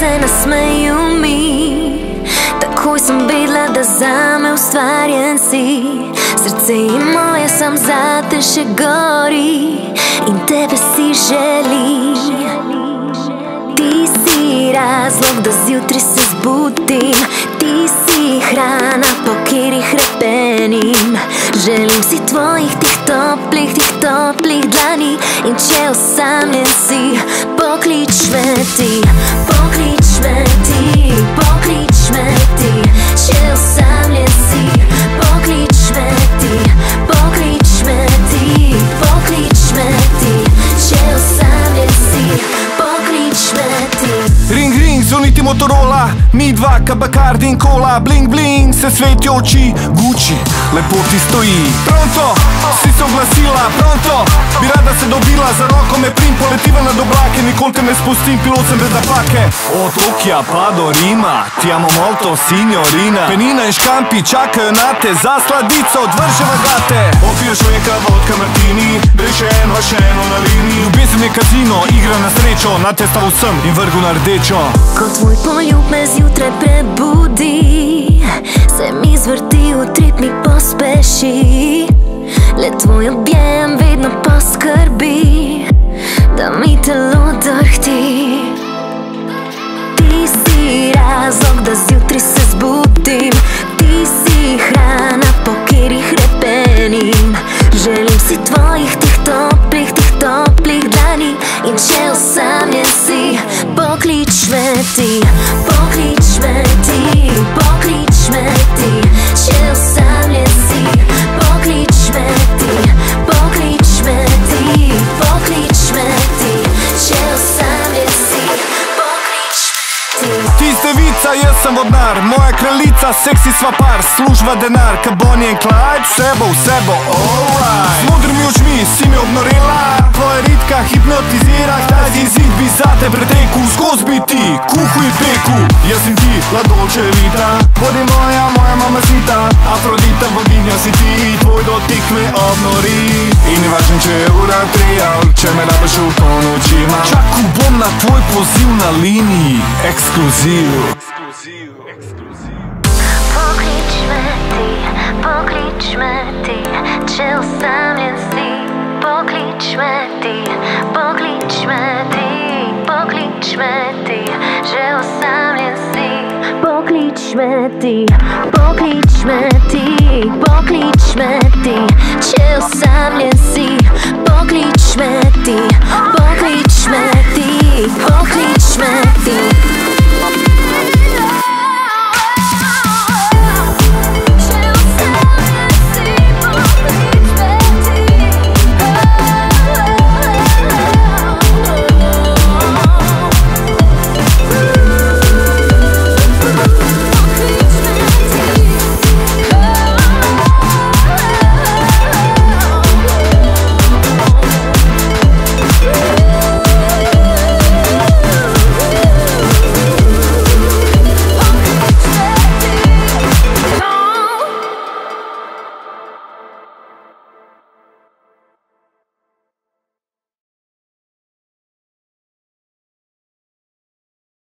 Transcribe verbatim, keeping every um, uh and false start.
se nasmeju mi. Takoj sem vedela, da zame ustvarjen si. Srce in moje sam zate še gori in tebe si želim. Ti si razlog, da zjutraj se zbudim. Ti si hrana, po kateri hrepenim. Želim si tvojih tih toplih, tih toplih dlani. In če osamljen si, poklič me ti, poklič me ti, poklič me ti. Če osamljen si, poklič me ti, poklič me ti, poklič me ti. Če osamljen si, poklič me ti. Ring ring, zvoniti Motorola, mi dva ka Bacardi in cola. Bling bling, se svetijo oči, Gucci, lepo ti stoji. Pronto, si se oglasila, pronto, bi rada se dobila, za roko me prim, poletiva nad oblake, nikoli te ne spustim, pilot sem brez napake. Od Tokija pa do Rima, ti amo molto, signorina. Penina in škampi čakajo na te, za sladico odvrževa gate. Opiješ neka vodka martini, gre še eno, še eno na liniji. Ljubezen je kazino, igra na srečo, na te stavil sem in vrgu na rdečo. Ko tvoj poljub me zjutraj prebudi, se mi zvrti, utrip mi pospeši. Le tvoj objem vedno poskrbi, da mi telo drhti. Ti si razlog, da zjutraj se zbudim. Ti si hrana, po kateri hrepenim. Želim si tvojih tih toplih, tih toplih dlani. In če osamljen si, poklič me ti, poklič me ti, poklič me ti. Če osamljen si, poklič me ti, poklič me ti, poklič me ti. Če osamljen si, poklič me ti. Ti zdevica, jaz sem vodnar, moja kraljica, seksi sva par. Služba denar, ka Bonnie and Clyde, vse bo, vse bo alright. Z modrimi očmi si me obnorela, tvoja ritka hipnotizira. Kdaj si zid bi zate preteku, skoz bi ti, kuhu in peku. Jaz sem ti, la dolce vita, bodi moja, moja mamacita. Afrodita, boginja si ti, tvoj dotik me obnori. In ne važno, če je ura tri, ali če me rabiš v ponočima. Čakal bom na tvoj poziv na liniji, ekskluziv. Poklič me ti, poklič me ti. Če osamljen si, poklič me ti, poklič me ti, poklič me ti. Če osamljen si, poklič me ti.